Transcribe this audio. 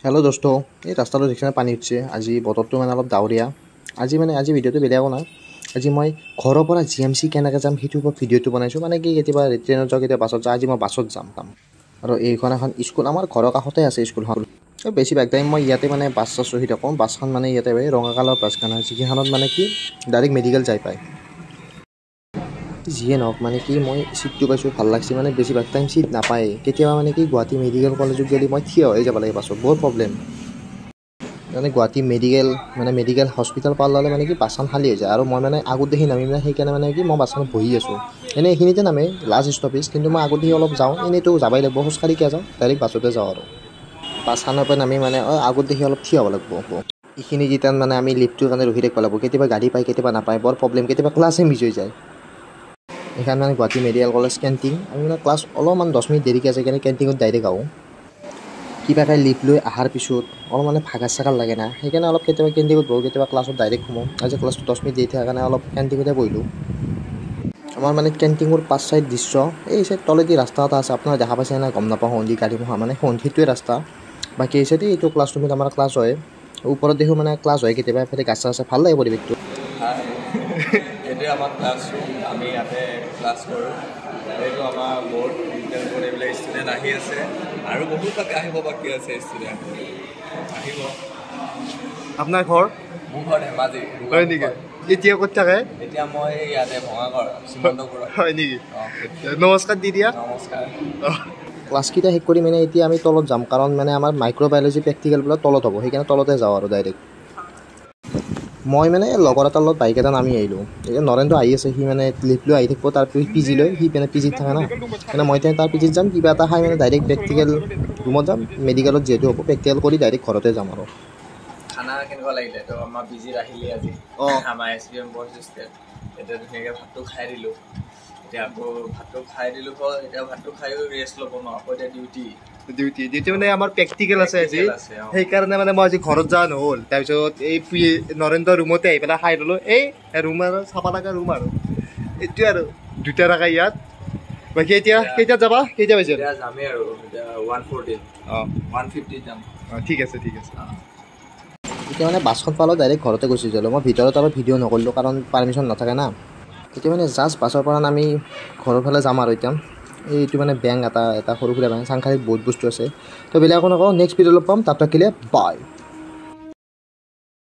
hello दोस्तों ये रास्ताটো দেখিছেনে পানী উঠছে আজি বতৰটো মানে অলপ ডাৱৰীয়া আজি ভিডিঅ'টো বেলেগ না আজি মই ঘৰৰ পৰা জিএমসি কেনেকৈ যাম সেইটো ভিডিঅ'টো বনাইছো মানে কি কেতিয়াবা ট্ৰেইনত যাওঁ কেতিয়াবা বাছত যাওঁ আজি মই বাছত যাম আৰু এইখন এখন স্কুল আমাৰ ঘৰৰ কাষতে আছে স্কুলখন বেছিভাগ টাইম মই ইয়াতে মানে বাছ ৰখি থাকোঁ বাছখন মানে ইয়াতে ৰঙা কালাৰ বাছখন যিখনত মানে কি ডাইৰেক্ট মেডিকেল যাই পায় যিয়ে নহওক মানে কি মই সিটটো পাইছোঁ ভাল লাগছে মানে বেছিভাগ টাইম সিট নাপায় কেতিয়াবা মানে কি গুৱাহাটী মেডিকেল কলেজত গ'লে মই থিয় হৈ যাব লাগে বাছত বহুত প্ৰব্লেম মানে গুৱাহাটী মেডিকেল হস্পিটেল পালে মানে কি বাছখন খালী হৈ যায় আৰু মই মানে আগত দেখি নামি মানে সেইকাৰণে মানে কি মই বাছখনত বহি আছোঁ এনেই এইখিনিতে নামে লাষ্ট ষ্টপেজ কিন্তু মই আগত দেখি অলপ যাওঁ এনেইতো যাবই লাগিব খোজকাঢ়ি কিয় যাওঁ ডাইৰেক্ট বাছতে যাওঁ আৰু বাছখনৰ পৰা নামি মানে আগত দেখি অলপ থিয় হ'ব লাগিব এইখিনি যেতিয়া মানে আমি লিফ্টটোৰ কাৰণে ৰখি থাকিব লাগিব কেতিয়াবা গাড়ী পায় কেতিয়াবা নাপায় বৰ প্ৰব্লেম কেতিয়াবা ক্লাছে মিছ হৈ যায় এইখন মানে গুৱাহাটী মেডিকেল কলেজ কেণ্টিন আমি মানে ক্লাছ অলপমান 10 মিনিট দেৰিকৈ আছে কাৰণে কেণ্টিনত ডাইৰেক্ট আহোঁ কিবা এটা লিফ্ট লৈ অহাৰ পিছত অলপ মানে ভাগৰ চাগাৰ লাগে না সেইকাৰণে অলপ কেতিয়াবা কেণ্টিনত বহোঁ কেতিয়াবা ক্লাছত ডাইৰেক্ট সোমাওঁ আজি ক্লাছটো 10 মিনিট দেৰি থকাৰ কাৰণে অলপ কেণ্টিনতে বহিলোঁ আমাৰ মানে কেণ্টিনৰ পাঁচ চাইড দৃশ্য এই চাইড তলেদি ৰাস্তা এটা আছে আপোনাৰ দেখা পাইছে নাই গম নাপাওঁ সন্ধি গাড়ী মহা মানে সেইটোৱে ৰাস্তা বাকী এই চাইডে এইটো ক্লাছৰুমত আমাৰ ক্লাছ হয় ওপৰত দেখোঁ মানে ক্লাছ হয় কেতিয়াবা এফালে গাছ আছে ভাল লাগে পৰিৱেশটো এইটোৱে আমাৰ ক্লাছৰুম আমি ইয়াতে ক্লাছ কৰোঁ এইটো আমাৰ বৰ্ড ইণ্টাৰ বৰ্ড এইবিলাক ষ্টুডেণ্ট আহি আছে আৰু বহুত আহিব বাকী আছে ষ্টুডেণ্ট আহিব আপোনাৰ ঘৰ মোৰ ঘৰ ধেমাজি হয় নেকি এতিয়া ক'ত থাকে এতিয়া মই ইয়াতে ভঙাগড় সীমান্তপুৰত হয় নেকি নমস্কাৰ দি দিয়া নমস্কাৰ ক্লাছকেইটা শেষ কৰি মানে এতিয়া আমি তলত যাম কাৰণ মানে আমাৰ মাইক্ৰ'বায়'লজি প্ৰেক্টিকেলবিলাক তলত হ'ব সেইকাৰণে তলতে যাওঁ আৰু ডাইৰেক্ট মই মানে লগৰ এটাৰ লগত বাইক এটা নামি আহিলোঁ এতিয়া নৰেন্দ্ৰ আহি আছে সি মানে লিফ্ট লৈ আহি থাকিব তাৰ পিজি লৈ সি মানে পিজিত থাকে না মানে মই তাৰ পিজিত যাম কিবা এটা খাই মানে ডাইৰেক্ট প্ৰেক্টিকেল ৰুমত যাম মেডিকেলত যিহেতু হ'ব প্ৰেক্টিকেল কৰি ডাইৰেক্ট ঘৰতে যাম আৰু খানা কেনেকুৱা লাগিলে তো আমাৰ পিজিত আহিলে আজি আমাৰ SPM বছ চিষ্টেম এতিয়া ধুনীয়াকৈ ভাতটো খাই দিলোঁ এতিয়া আকৌ ভাতটো খাই দিলোঁ এতিয়া ভাতটো খায়ো ৰেষ্ট ল'ব ন আকৌ এতিয়া ডিউটি মানে আমাৰ প্ৰেক্টিকেল আছে আজি সেইকাৰণে মানে মই আজি ঘৰত যোৱা নহ'ল তাৰপিছত এই নৰেন্দ্ৰ ৰুমতে আহি পেলাই খাই ল'লোঁ এই ৰুম আৰু চাব লগা ৰুম আৰু এইটোৱে আৰু দুটা থকা ইয়াত বাকী এতিয়া কেইটাত যাবা কেইটা বাজিছে এতিয়া যামেই আৰু এতিয়া 150 যাম ঠিক আছে এতিয়া মানে বাছখন পালোঁ ডাইৰেক্ট ঘৰতে গুচি যালোঁ মই ভিতৰত আৰু ভিডিঅ' নকৰিলোঁ কাৰণ পাৰ্মিশ্যন নাথাকে না এতিয়া মানে জাষ্ট বাছৰ পৰা আমি ঘৰৰ ফালে যাম আৰু এতিয়া এইটো মানে বেংক এটা সৰু সুৰা বেংক চাংখাৰীত বহুত বস্তু আছে তো বেলেগ একো নকওঁ নেক্সট ভিডিঅ'ত লগ পাম তাত থাকিলে বাই